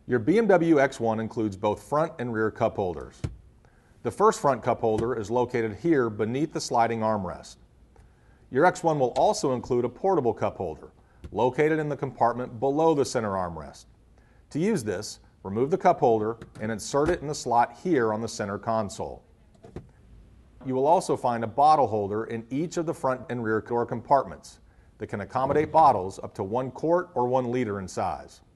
Your BMW X1 includes both front and rear cup holders. The first front cup holder is located here beneath the sliding armrest. Your X1 will also include a portable cup holder, located in the compartment below the center armrest. To use this, remove the cup holder and insert it in the slot here on the center console. You will also find a bottle holder in each of the front and rear door compartments that can accommodate bottles up to 1 quart or 1 liter in size.